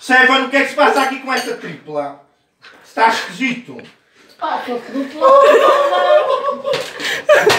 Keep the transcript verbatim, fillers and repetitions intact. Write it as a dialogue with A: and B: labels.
A: Seven, o que é que se passa aqui com esta tripla? Está esquisito.
B: Passa-se do plano.